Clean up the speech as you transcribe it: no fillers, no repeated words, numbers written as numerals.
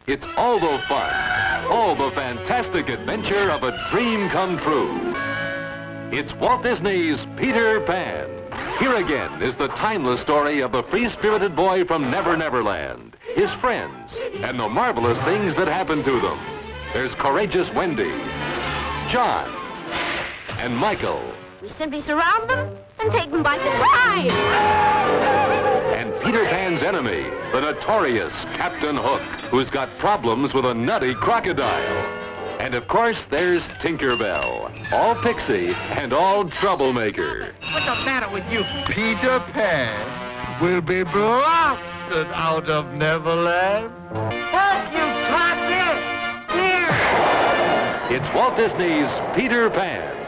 It's all the fun, all the fantastic adventure of a dream come true. It's Walt Disney's Peter Pan. Here again is the timeless story of the free-spirited boy from Never Never Land, his friends, and the marvelous things that happen to them. There's courageous Wendy, John, and Michael. We simply surround them and take them by surprise. And Peter Pan's enemy, the notorious Captain Hook, who's got problems with a nutty crocodile. And of course, there's Tinkerbell, all pixie and all troublemaker. What's the matter with you? Peter Pan will be blasted out of Neverland. Help, you closet! Here! It's Walt Disney's Peter Pan.